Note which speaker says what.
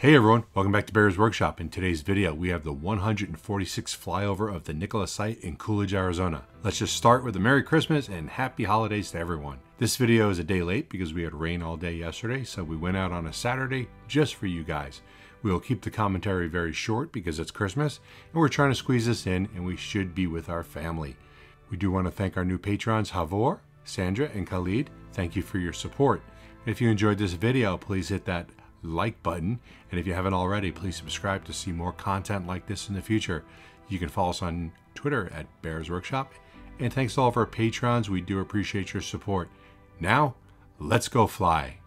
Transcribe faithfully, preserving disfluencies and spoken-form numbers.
Speaker 1: Hey everyone, welcome back to Bear's Workshop. In today's video, we have the one hundred forty-sixth flyover of the Nikola site in Coolidge, Arizona. Let's just start with a Merry Christmas and Happy Holidays to everyone. This video is a day late because we had rain all day yesterday, so we went out on a Saturday just for you guys. We will keep the commentary very short because it's Christmas, and we're trying to squeeze this in, and we should be with our family. We do want to thank our new patrons, Havor, Sandra, and Khalid. Thank you for your support. If you enjoyed this video, please hit that like button, and if you haven't already, please subscribe to see more content like this in the future. You can follow us on Twitter at Bear's Workshop, and thanks to all of our patrons. We do appreciate your support. Now let's go fly.